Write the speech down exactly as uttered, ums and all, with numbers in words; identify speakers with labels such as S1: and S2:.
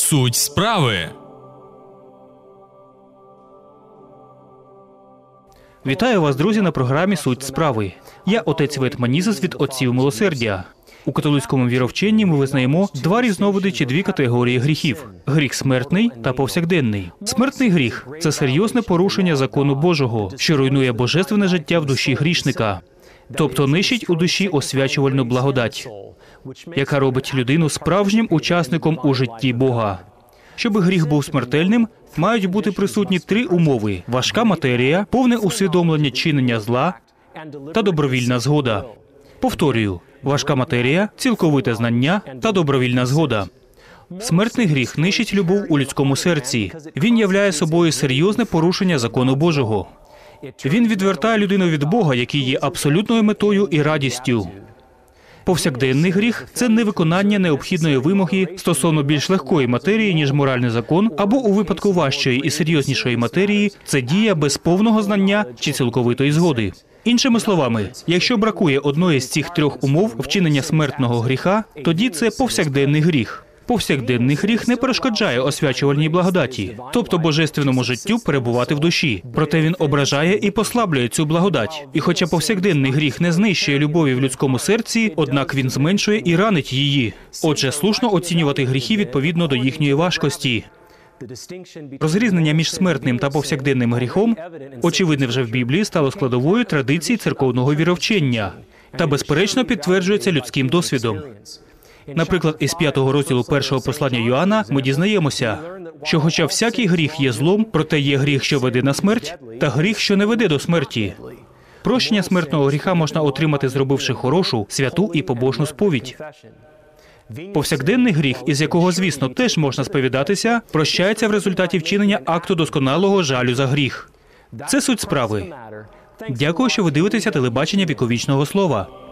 S1: Суть справи.
S2: Вітаю вас, друзі, на програмі «Суть справи». Я отець Вейтманізис від Отців Милосердя. У католицькому віровченні ми визнаємо два різновиди чи дві категорії гріхів – гріх смертний та повсякденний. Смертний гріх – це серйозне порушення закону Божого, що руйнує божественне життя в душі грішника, тобто нищить у душі освячувальну благодать, яка робить людину справжнім учасником у житті Бога. Щоб гріх був смертельним, мають бути присутні три умови – важка матерія, повне усвідомлення чинення зла та добровільна згода. Повторюю, важка матерія, цілковите знання та добровільна згода. Смертний гріх нищить любов у людському серці. Він являє собою серйозне порушення закону Божого. Він відвертає людину від Бога, який є абсолютною метою і радістю. Повсякденний гріх – це невиконання необхідної вимоги стосовно більш легкої матерії, ніж моральний закон, або у випадку важчої і серйознішої матерії – це дія без повного знання чи цілковитої згоди. Іншими словами, якщо бракує одної з цих трьох умов вчинення смертного гріха, тоді це повсякденний гріх. Повсякденний гріх не перешкоджає освячувальній благодаті, тобто божественному життю перебувати в душі. Проте він ображає і послаблює цю благодать. І хоча повсякденний гріх не знищує любові в людському серці, однак він зменшує і ранить її. Отже, слушно оцінювати гріхи відповідно до їхньої важкості. Розрізнення між смертним та повсякденним гріхом, очевидне вже в Біблії, стало складовою традиції церковного віровчення та, безперечно, підтверджується людським досвідом. Наприклад, із п'ятого розділу першого послання Йоанна ми дізнаємося, що хоча всякий гріх є злом, проте є гріх, що веде на смерть, та гріх, що не веде до смерті. Прощення смертного гріха можна отримати, зробивши хорошу, святу і побожну сповідь. Повсякденний гріх, із якого, звісно, теж можна сповідатися, прощається в результаті вчинення акту досконалого жалю за гріх. Це суть справи. Дякую, що ви дивитеся телебачення віковічного слова.